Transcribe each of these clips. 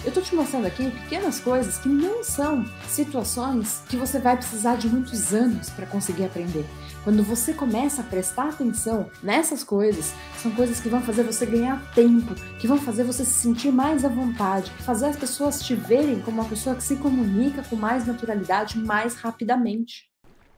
Eu tô te mostrando aqui pequenas coisas que não são situações que você vai precisar de muitos anos para conseguir aprender. Quando você começa a prestar atenção nessas coisas, são coisas que vão fazer você ganhar tempo, que vão fazer você se sentir mais à vontade, fazer as pessoas te verem como uma pessoa que se comunica com mais naturalidade, mais rapidamente.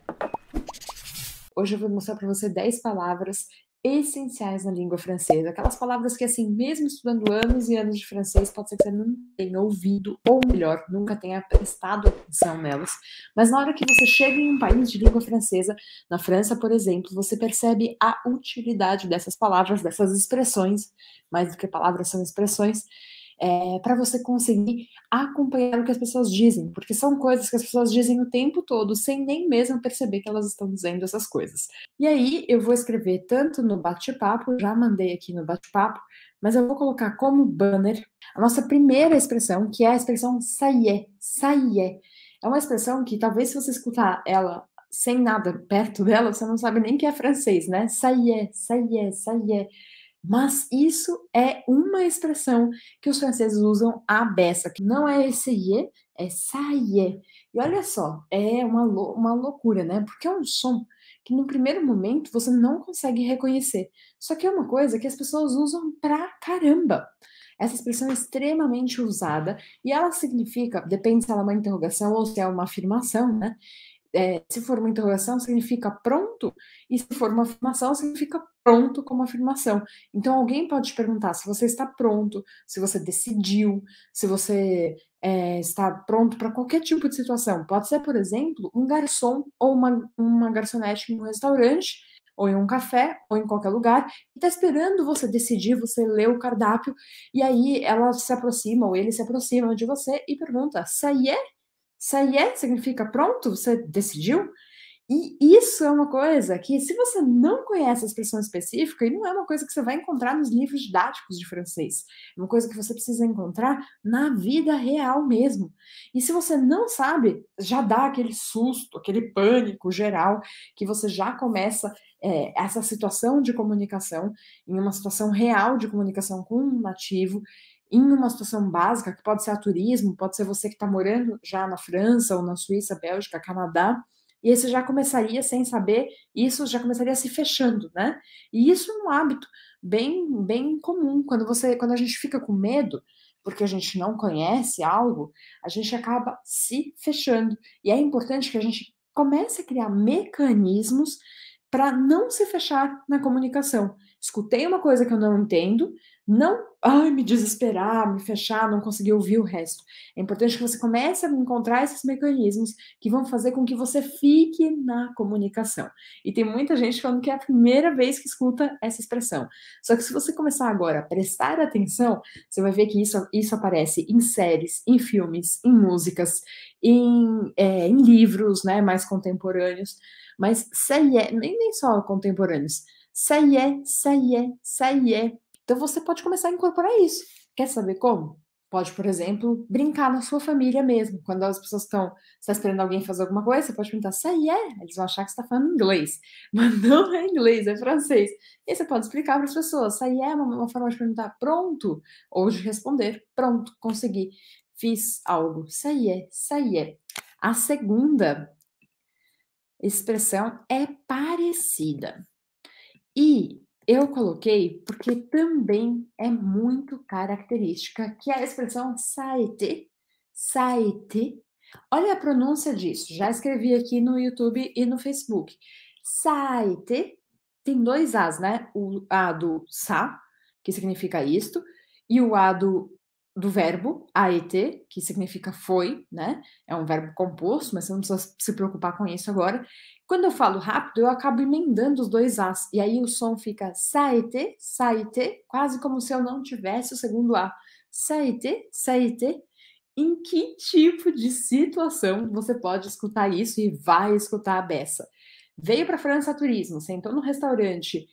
Hoje eu vou mostrar para você 10 palavras essenciais na língua francesa. Aquelas palavras que, assim, mesmo estudando anos e anos de francês, pode ser que você não tenha ouvido, ou melhor, nunca tenha prestado atenção nelas. Mas na hora que você chega em um país de língua francesa, na França, por exemplo, você percebe a utilidade dessas palavras, dessas expressões, mais do que palavras, são expressões, para você conseguir acompanhar o que as pessoas dizem, porque são coisas que as pessoas dizem o tempo todo, sem nem mesmo perceber que elas estão dizendo essas coisas. E aí eu vou escrever tanto no bate-papo, já mandei aqui no bate-papo, mas eu vou colocar como banner a nossa primeira expressão, que é a expressão ça y est, ça y est. É uma expressão que talvez se você escutar ela sem nada perto dela, você não sabe nem que é francês, né? Ça y est, ça y est, ça y est. Mas isso é uma expressão que os franceses usam à beça, que não é essayer, é sair. E olha só, é uma loucura, né? Porque é um som que no primeiro momento você não consegue reconhecer. Só que é uma coisa que as pessoas usam pra caramba. Essa expressão é extremamente usada e ela significa, depende se ela é uma interrogação ou se é uma afirmação, né? Se for uma interrogação, significa pronto, e se for uma afirmação, significa pronto como afirmação. Então, alguém pode te perguntar se você está pronto, se você decidiu, se você está pronto para qualquer tipo de situação. Pode ser, por exemplo, um garçom ou uma garçonete em um restaurante, ou em um café, ou em qualquer lugar, e está esperando você decidir, você lê o cardápio, e aí ela se aproxima, ou ele se aproxima de você e pergunta: ça y est? Ça y est significa pronto? Você decidiu? E isso é uma coisa que, se você não conhece a expressão específica, e não é uma coisa que você vai encontrar nos livros didáticos de francês, é uma coisa que você precisa encontrar na vida real mesmo. E se você não sabe, já dá aquele susto, aquele pânico geral, que você já começa essa situação de comunicação, em uma situação real de comunicação com um nativo, em uma situação básica, que pode ser a turismo, pode ser você que está morando já na França, ou na Suíça, Bélgica, Canadá, e aí você já começaria sem saber, isso já começaria se fechando, né? E isso é um hábito bem comum. Quando a gente fica com medo, porque a gente não conhece algo, a gente acaba se fechando. E é importante que a gente comece a criar mecanismos para não se fechar na comunicação. Escutei uma coisa que eu não entendo, não, me desesperar, me fechar, não conseguir ouvir o resto. É importante que você comece a encontrar esses mecanismos que vão fazer com que você fique na comunicação. E tem muita gente falando que é a primeira vez que escuta essa expressão. Só que se você começar agora a prestar atenção, você vai ver que isso aparece em séries, em filmes, em músicas, em livros, né, mais contemporâneos. Mas ça y est, nem só contemporâneos. Ça y est, ça y est, ça y est. Então você pode começar a incorporar isso. Quer saber como? Pode, por exemplo, brincar na sua família mesmo. Quando as pessoas estão esperando alguém fazer alguma coisa, você pode perguntar, ça y est? Eles vão achar que você está falando inglês. Mas não é inglês, é francês. E aí você pode explicar para as pessoas, ça y est é uma forma de perguntar pronto, ou de responder pronto, consegui, fiz algo. Ça y est, ça y est. A segunda expressão é parecida. E eu coloquei porque também é muito característica, que é a expressão ça a été, ça a été. Olha a pronúncia disso, já escrevi aqui no YouTube e no Facebook. Ça a été tem dois As, né? O A do ça, que significa isto, e o A do verbo a été, que significa foi, né? É um verbo composto, mas você não precisa se preocupar com isso agora. Quando eu falo rápido, eu acabo emendando os dois As, e aí o som fica ça a été, quase como se eu não tivesse o segundo A. Ça a été, ça a été. Em que tipo de situação você pode escutar isso e vai escutar a beça? Veio para a França a turismo, sentou no restaurante,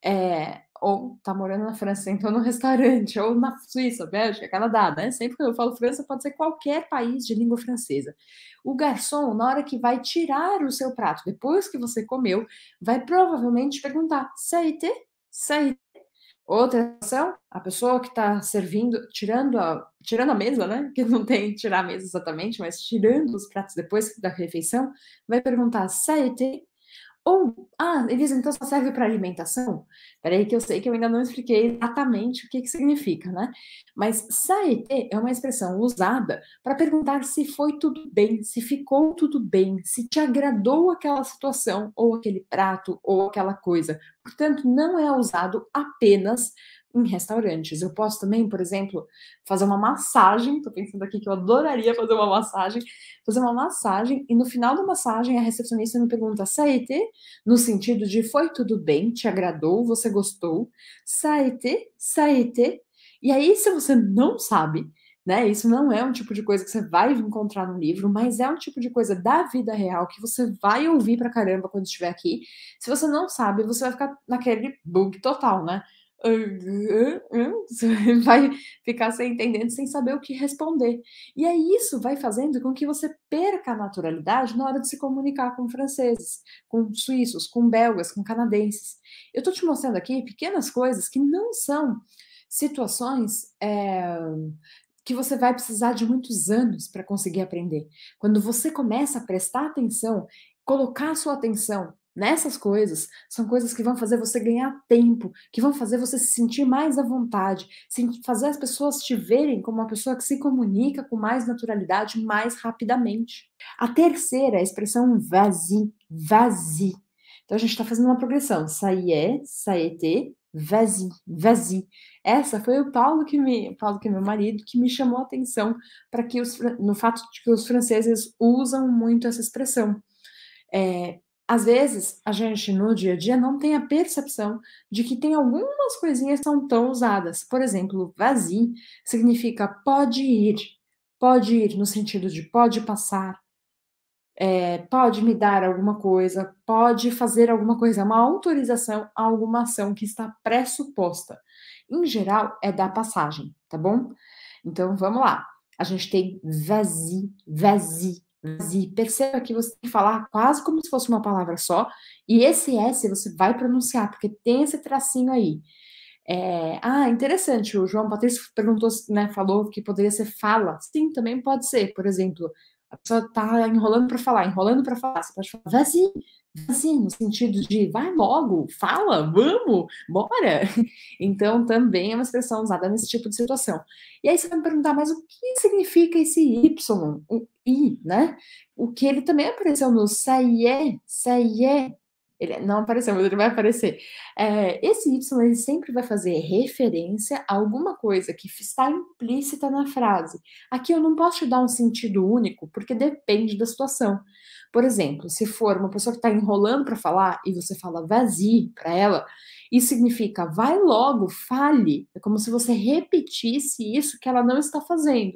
ou tá morando na França, sentou no restaurante, ou na Suíça, Bélgica, Canadá, né? Sempre que eu falo França, pode ser qualquer país de língua francesa. O garçom, na hora que vai tirar o seu prato, depois que você comeu, vai provavelmente perguntar: ça a été? Ça a été? Outra ação, a pessoa que está servindo, tirando a mesa, né? Que não tem tirar a mesa exatamente, mas tirando os pratos depois da refeição, vai perguntar: ça a été? Ou, Elisa, então só serve para alimentação? Peraí, que eu sei que eu ainda não expliquei exatamente o que que significa, né? Mas ça a été é uma expressão usada para perguntar se foi tudo bem, se ficou tudo bem, se te agradou aquela situação, ou aquele prato, ou aquela coisa. Portanto, não é usado apenas em restaurantes. Eu posso também, por exemplo, fazer uma massagem. Tô pensando aqui que eu adoraria fazer uma massagem, e no final da massagem a recepcionista me pergunta: ça a été? No sentido de foi tudo bem, te agradou, você gostou, ça a été, ça a été. E aí, se você não sabe, né, isso não é um tipo de coisa que você vai encontrar no livro, mas é um tipo de coisa da vida real que você vai ouvir pra caramba quando estiver aqui. Se você não sabe, você vai ficar naquele bug total, né? Você vai ficar sem entendendo, sem saber o que responder. E aí isso vai fazendo com que você perca a naturalidade na hora de se comunicar com franceses, com suíços, com belgas, com canadenses. Eu estou te mostrando aqui pequenas coisas que não são situações que você vai precisar de muitos anos para conseguir aprender. Quando você começa a prestar atenção, colocar a sua atenção nessas coisas, são coisas que vão fazer você ganhar tempo, que vão fazer você se sentir mais à vontade, fazer as pessoas te verem como uma pessoa que se comunica com mais naturalidade, mais rapidamente. A terceira é a expressão vas-y, vas-y. Então a gente está fazendo uma progressão. Ça y est, ça a été, vas-y, vas-y. Essa foi o Paulo que é meu marido, que me chamou a atenção para que no fato de que os franceses usam muito essa expressão. Às vezes, a gente no dia a dia não tem a percepção de que tem algumas coisinhas que são tão usadas. Por exemplo, vas-y significa pode ir no sentido de pode passar, pode me dar alguma coisa, pode fazer alguma coisa, é uma autorização a alguma ação que está pressuposta. Em geral, é da passagem, tá bom? Então, vamos lá. A gente tem vas-y, vas-y, vas-y. Perceba que você tem que falar quase como se fosse uma palavra só, e esse S você vai pronunciar, porque tem esse tracinho aí. Interessante, o João Patrício perguntou, né, falou que poderia ser fala. Sim, também pode ser. Por exemplo, a pessoa está enrolando para falar. Você pode falar vas-y, vas-y, no sentido de vai logo, fala, vamos, bora. Então, também é uma expressão usada nesse tipo de situação. E aí você vai me perguntar, mas o que significa esse Y, o I, né? O que ele também apareceu no ça y est. Ele não apareceu, mas ele vai aparecer. Esse Y ele sempre vai fazer referência a alguma coisa que está implícita na frase. Aqui eu não posso te dar um sentido único, porque depende da situação. Por exemplo, se for uma pessoa que está enrolando para falar e você fala vas-y para ela, isso significa vai logo, fale. É como se você repetisse isso que ela não está fazendo.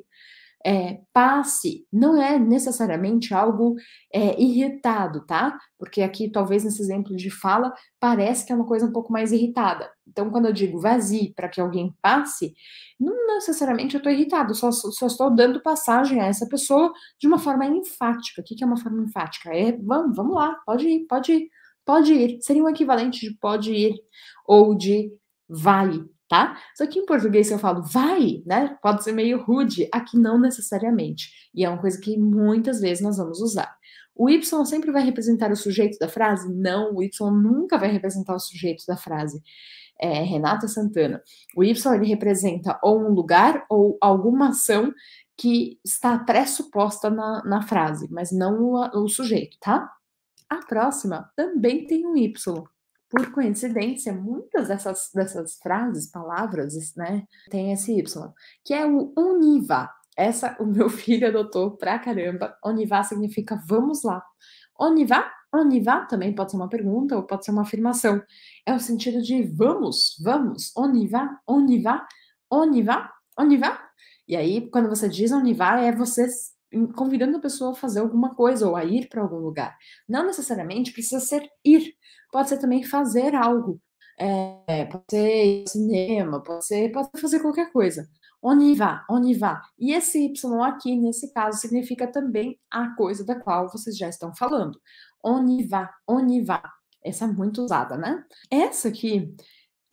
Passe não é necessariamente algo irritado, tá? Porque aqui, talvez nesse exemplo de fala, parece que é uma coisa um pouco mais irritada. Então, quando eu digo vas-y para que alguém passe, não necessariamente eu estou irritado, só estou dando passagem a essa pessoa de uma forma enfática. O que é uma forma enfática? Vamos lá, pode ir, pode ir, pode ir. Seria um equivalente de pode ir ou de vai, tá? Só que em português, se eu falo vai, né, pode ser meio rude, aqui não necessariamente. E é uma coisa que muitas vezes nós vamos usar. O Y sempre vai representar o sujeito da frase? Não, o Y nunca vai representar o sujeito da frase. Renata Santana. O Y ele representa ou um lugar ou alguma ação que está pressuposta na frase, mas não o sujeito, tá? A próxima também tem um Y. Por coincidência, muitas dessas frases, palavras, né, tem esse Y, que é o on y va. Essa o meu filho adotou pra caramba. On y va significa vamos lá. On y va? On y va também pode ser uma pergunta ou pode ser uma afirmação. É o sentido de vamos, vamos, on y va, on y va, on y va, on y va. E aí, quando você diz on y va, é você convidando a pessoa a fazer alguma coisa ou a ir para algum lugar. Não necessariamente precisa ser ir, pode ser também fazer algo. Pode ser ir ao cinema, pode fazer qualquer coisa. On y va, on y va. E esse Y aqui, nesse caso, significa também a coisa da qual vocês já estão falando. On y va, on y va. Essa é muito usada, né? Essa aqui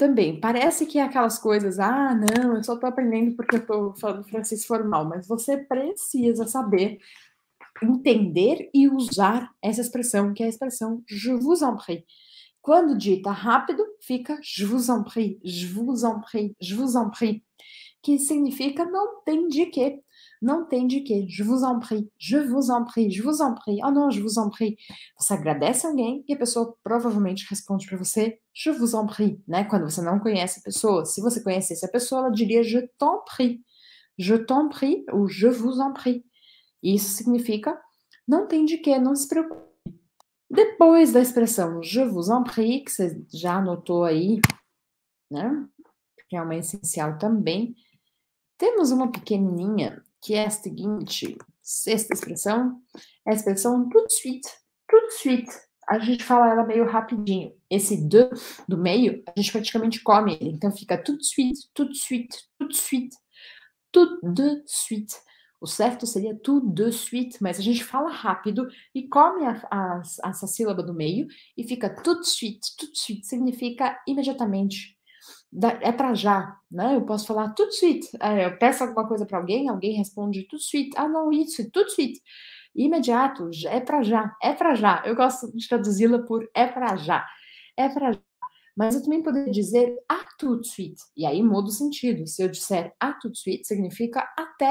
também, parece que é aquelas coisas, ah, não, eu só tô aprendendo porque eu tô falando francês formal, mas você precisa saber entender e usar essa expressão, que é a expressão je vous en prie. Quando dita rápido, fica je vous en prie, je vous en prie, je vous en prie, que significa não tem de quê. Não tem de quê. Je vous en prie, je vous en prie, je vous en prie. Oh não, je vous en prie. Você agradece alguém e a pessoa provavelmente responde para você je vous en prie, né? Quando você não conhece a pessoa. Se você conhecesse a pessoa, ela diria je t'en prie. Je t'en prie ou je vous en prie. Isso significa não tem de quê, não se preocupe. Depois da expressão je vous en prie, que você já anotou aí, né? Que é uma essencial também, temos uma pequenininha que é a seguinte, sexta expressão, é a expressão tout de suite. Tout de suite. A gente fala ela meio rapidinho. Esse de do meio, a gente praticamente come ele. Então fica tout de suite, tout de suite, tout de suite, tout de suite. O certo seria tout de suite, mas a gente fala rápido e come essa sílaba do meio e fica tout de suite. Tout de suite significa imediatamente. É para já, né? Eu posso falar tout de suite. Eu peço alguma coisa para alguém, alguém responde tout de suite. Ah, não, isso, tout de suite. Imediato, é para já, é para já. Eu gosto de traduzi-la por é para já. É para já. Mas eu também poderia dizer à tout de suite. E aí muda o sentido. Se eu disser à tout de suite, significa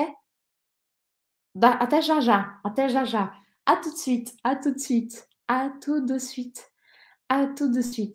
até já já, até já já. À tout de suite, à tout de suite, à tout de suite, à tout de suite.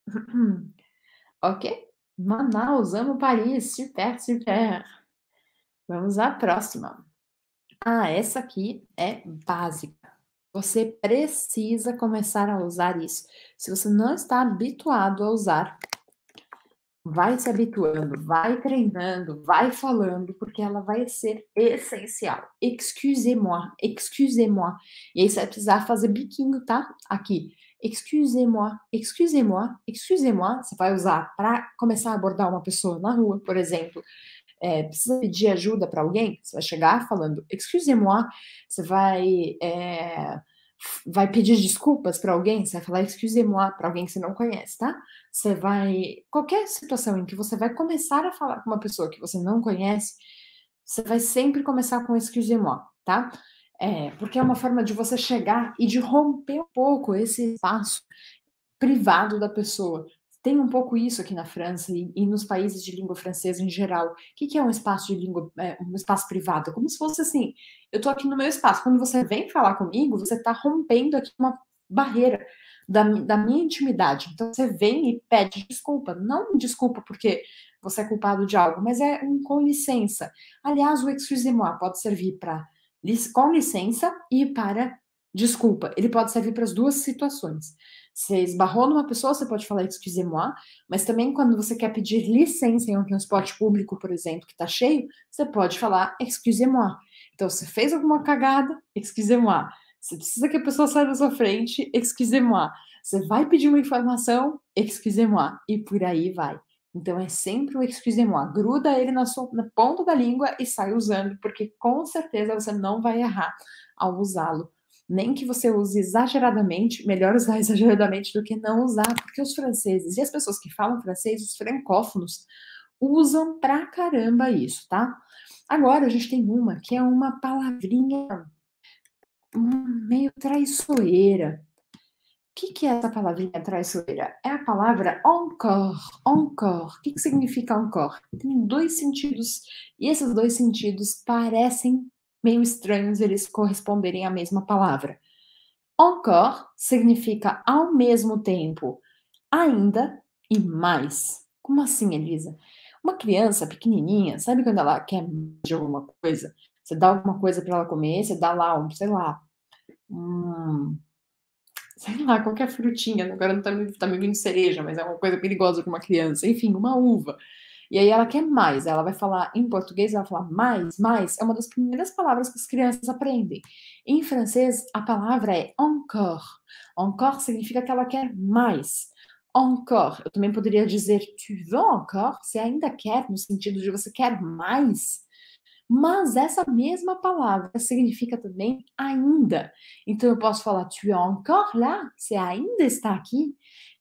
Ok? Manaus, amo Paris, super, super. Vamos à próxima. Ah, essa aqui é básica. Você precisa começar a usar isso. Se você não está habituado a usar, vai se habituando, vai treinando, vai falando, porque ela vai ser essencial. Excusez-moi, excusez-moi. E aí você vai precisar fazer biquinho, tá? Aqui. Excusez-moi, excusez-moi, excusez-moi. Você vai usar para começar a abordar uma pessoa na rua, por exemplo. Precisa pedir ajuda para alguém? Você vai chegar falando excusez-moi. Você vai pedir desculpas para alguém? Você vai falar excusez-moi para alguém que você não conhece, tá? Você vai. Qualquer situação em que você vai começar a falar com uma pessoa que você não conhece, você vai sempre começar com excusez-moi, tá? Porque é uma forma de você chegar e de romper um pouco esse espaço privado da pessoa. Tem um pouco isso aqui na França e nos países de língua francesa em geral. O que é um espaço de língua, um espaço privado? Como se fosse assim, eu tô aqui no meu espaço. Quando você vem falar comigo, você está rompendo aqui uma barreira da minha intimidade. Então você vem e pede desculpa. Não desculpa porque você é culpado de algo, mas é um com licença. Aliás, o excusez-moi pode servir para com licença e para desculpa. Ele pode servir para as duas situações. Você esbarrou numa pessoa, você pode falar excusez-moi, mas também quando você quer pedir licença em um transporte público, por exemplo, que está cheio, você pode falar excusez-moi. Então, você fez alguma cagada, excusez-moi. Você precisa que a pessoa saia da sua frente, excusez-moi. Você vai pedir uma informação, excusez-moi. E por aí vai. Então, é sempre o excusez-moi. Gruda ele na ponta da língua e sai usando, porque com certeza você não vai errar ao usá-lo. Nem que você use exageradamente, melhor usar exageradamente do que não usar, porque os franceses e as pessoas que falam francês, os francófonos, usam pra caramba isso, tá? Agora a gente tem uma que é uma palavrinha meio traiçoeira. O que é essa palavrinha traiçoeira? É a palavra encore, encore. O que significa encore? Tem dois sentidos, e esses dois sentidos parecem meio estranhos eles corresponderem à mesma palavra. Encore significa ao mesmo tempo, ainda e mais. Como assim, Elisa? Uma criança pequenininha, sabe quando ela quer de alguma coisa? Você dá alguma coisa para ela comer, você dá lá sei lá, qualquer frutinha. Agora não tá me vindo cereja, mas é uma coisa perigosa para uma criança. Enfim, uma uva. E aí ela quer mais, ela vai falar em português, ela vai falar mais, mais, é uma das primeiras palavras que as crianças aprendem. Em francês, a palavra é encore. Encore significa que ela quer mais. Encore, eu também poderia dizer tu veux encore, você ainda quer, no sentido de você quer mais. Mas essa mesma palavra significa também ainda. Então eu posso falar tu es encore là, você ainda está aqui.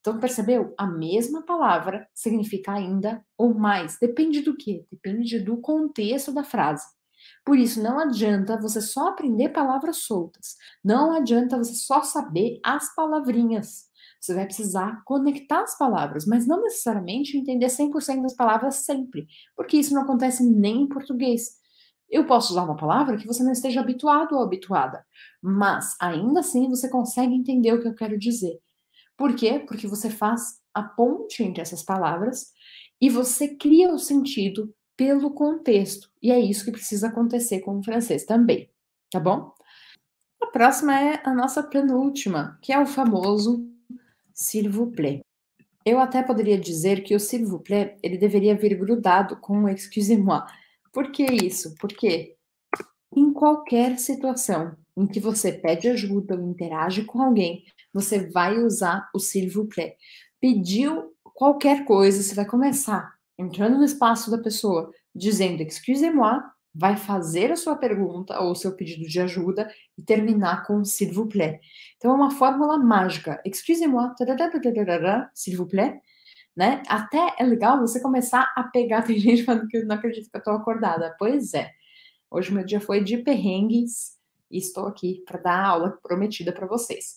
Então, percebeu? A mesma palavra significa ainda ou mais. Depende do quê? Depende do contexto da frase. Por isso, não adianta você só aprender palavras soltas. Não adianta você só saber as palavrinhas. Você vai precisar conectar as palavras, mas não necessariamente entender 100% das palavras sempre, porque isso não acontece nem em português. Eu posso usar uma palavra que você não esteja habituado ou habituada, mas ainda assim você consegue entender o que eu quero dizer. Por quê? Porque você faz a ponte entre essas palavras e você cria o sentido pelo contexto. E é isso que precisa acontecer com o francês também, tá bom? A próxima é a nossa penúltima, que é o famoso s'il vous plaît. Eu até poderia dizer que o s'il vous plaît, ele deveria vir grudado com o excusez-moi. Por que isso? Porque em qualquer situação em que você pede ajuda ou interage com alguém, você vai usar o s'il vous plaît. Pediu qualquer coisa, você vai começar entrando no espaço da pessoa, dizendo excusez-moi, vai fazer a sua pergunta ou o seu pedido de ajuda e terminar com s'il vous plaît. Então é uma fórmula mágica. Excusez-moi, s'il vous plaît, né? Até é legal você começar a pegar. Tem gente falando que eu não acredito que eu tô acordada. Pois é. Hoje meu dia foi de perrengues e estou aqui para dar a aula prometida para vocês.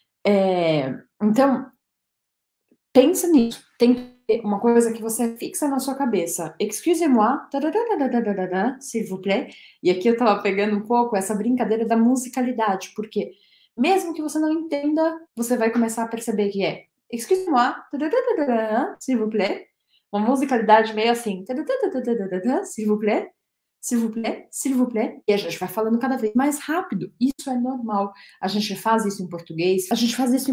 Então, pensa nisso. Tem que ter uma coisa que você fixa na sua cabeça. Excusez-moi, s'il vous plaît. E aqui eu estava pegando um pouco essa brincadeira da musicalidade, porque mesmo que você não entenda, você vai começar a perceber que é excusez-moi, s'il vous plaît. Uma musicalidade meio assim, s'il vous plaît. S'il vous plaît, e a gente vai falando cada vez mais rápido. Isso é normal. A gente faz isso em português, a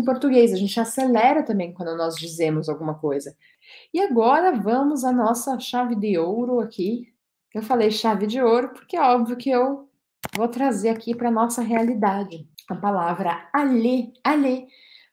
gente acelera também quando nós dizemos alguma coisa. E agora vamos à nossa chave de ouro aqui. Eu falei chave de ouro porque é óbvio que eu vou trazer aqui para nossa realidade a palavra aller, aller,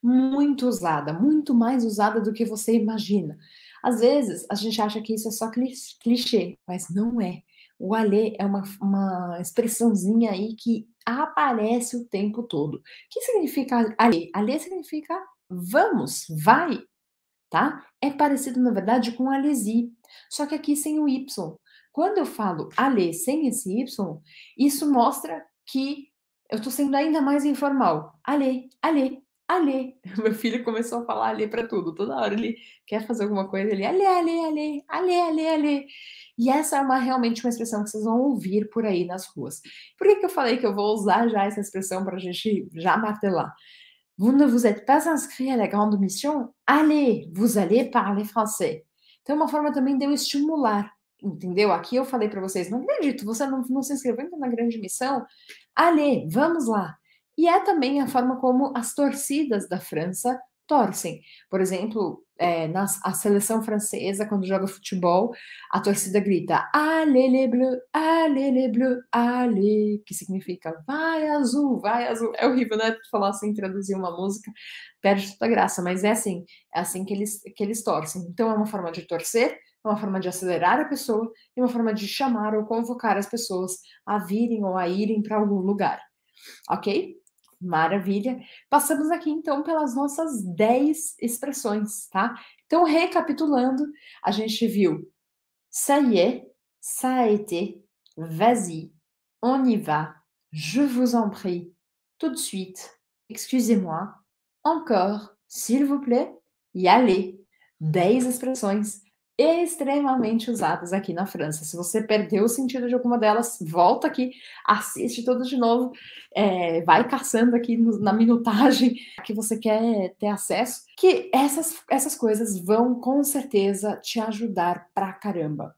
muito usada, muito mais usada do que você imagina. Às vezes a gente acha que isso é só clichê, mas não é. O aller é uma expressãozinha aí que aparece o tempo todo. O que significa aller? Aller significa vamos, vai, tá? É parecido, na verdade, com allez-y, só que aqui sem o Y. Quando eu falo aller sem esse Y, isso mostra que eu tô sendo ainda mais informal. Aller, aller, aller. Meu filho começou a falar aller para tudo. Toda hora ele quer fazer alguma coisa, ele aller, aller, aller, aller, aller, aller. E essa é realmente uma expressão que vocês vão ouvir por aí nas ruas. Por que eu falei que eu vou usar já essa expressão para a gente já martelar? Vous ne vous êtes pas inscrit à la grande mission? Allez, vous allez parler français. Então, é uma forma também de eu estimular, entendeu? Aqui eu falei para vocês, não acredito, você não se inscreveu na grande missão? Allez, vamos lá. E é também a forma como as torcidas da França torcem. Por exemplo, a seleção francesa, quando joga futebol, a torcida grita allez les bleus, allez les bleus, allez, que significa vai azul, vai azul. É horrível, né? Falar assim, traduzir uma música, perde toda a graça, mas é assim que eles torcem. Então é uma forma de torcer, é uma forma de acelerar a pessoa e uma forma de chamar ou convocar as pessoas a virem ou a irem para algum lugar. Ok? Maravilha. Passamos aqui, então, pelas nossas 10 expressões, tá? Então, recapitulando, a gente viu ça y est, ça a été, vas-y, on y va, je vous en prie, tout de suite, excusez-moi, encore, s'il vous plaît, e allez. 10 expressões extremamente usadas aqui na França. Se você perdeu o sentido de alguma delas, volta aqui, assiste tudo de novo, vai caçando aqui na minutagem que você quer ter acesso, que essas coisas vão com certeza te ajudar pra caramba.